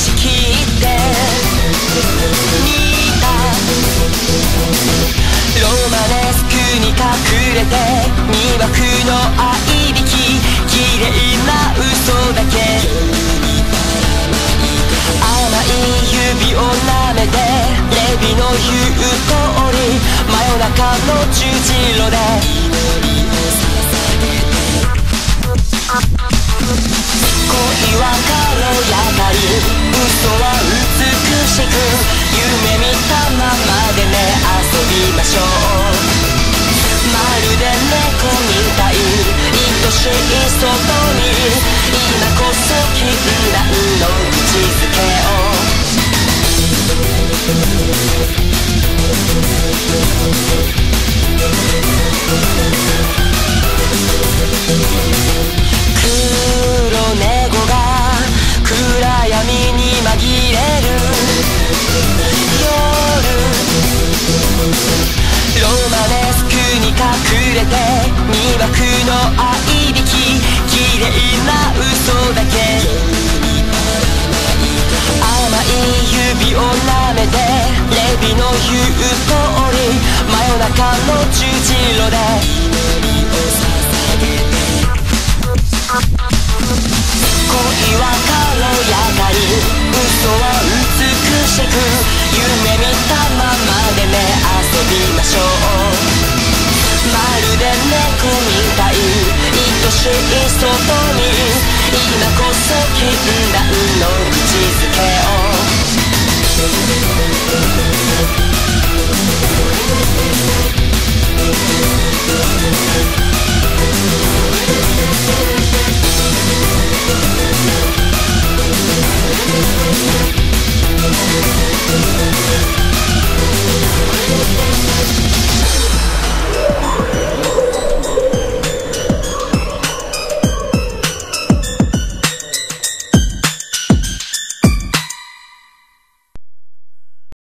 しきって似たロマネスクに隠れて魅惑の合いびき綺麗な嘘だけ甘い指を舐めてレビの言う通り真夜中の十字路で恋は軽やかに嘘は美しく夢見たままでね遊びましょうまるで猫みたい愛しい外に今こそ禁断の口づけを黒猫が暗闇に紛れる夜ロマネスクに隠れて魅惑の合いびき綺麗な嘘だけ甘い指を舐めてレビの言う通り真夜中の十字路で恋は軽やかに嘘は美しく夢見たままでね遊びましょうまるで猫みたい愛しい外に今こそ禁断の口づけを